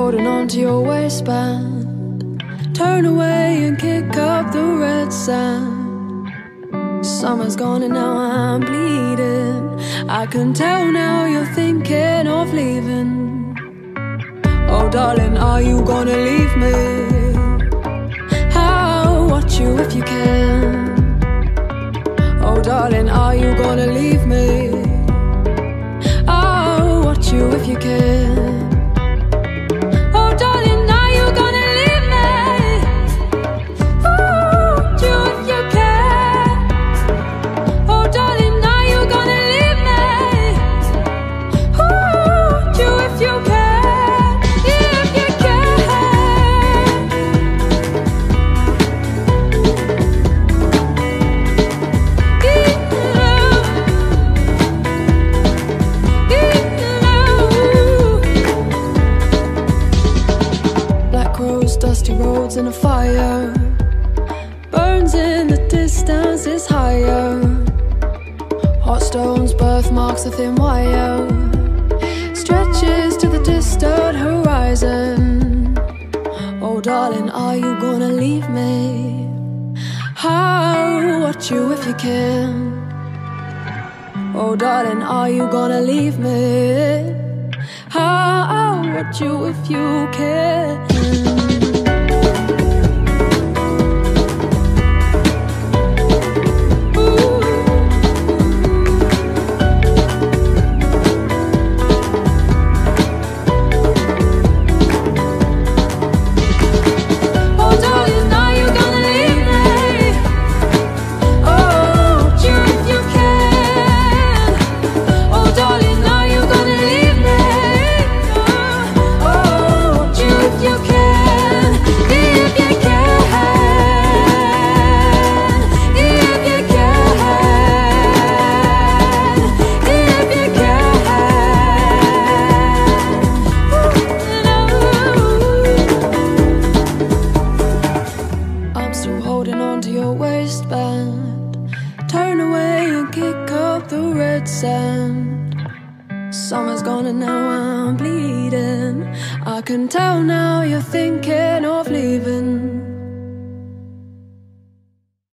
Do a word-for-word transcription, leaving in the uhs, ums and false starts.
holding on to your waistband. Turn away and kick up the red sand. Summer's gone and now I'm bleeding. I can tell now you're thinking of leaving. Oh darling, are you gonna leave me? I'll watch you if you can. Oh darling, are you gonna leave me? I'll watch you if you can. Oh darling, are you gonna leave me? Ooh, watch you if you can. Oh darling, are you gonna leave me? Ooh, watch you if you can. If you can. Dusty roads and a fire burns in the distance, is higher. Hot stones, birthmarks, a thin wire stretches to the distant horizon. Oh darling, are you gonna leave me? I'll watch you if you can. Oh darling, are you gonna leave me? I'll watch you if you can. Turn away and kick up the red sand. Summer's gone and now I'm bleeding. I can tell now you're thinking of leaving.